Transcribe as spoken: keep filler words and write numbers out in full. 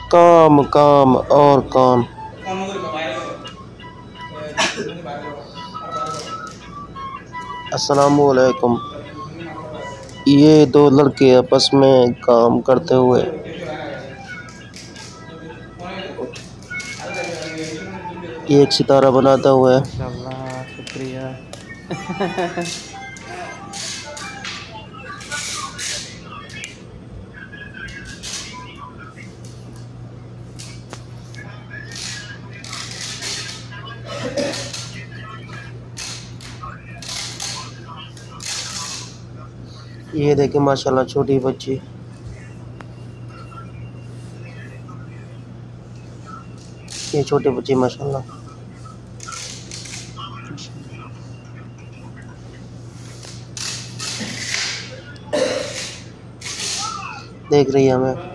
काम काम और काम। अस्सलामुअलैकुम। ये दो लड़के आपस में काम करते हुए ये एक सितारा बनाता हुआ है। माशाल्लाह, शुक्रिया। ये देखे माशाल्लाह छोटी बच्ची। ये छोटी बच्ची माशाल्लाह देख रही है हमें।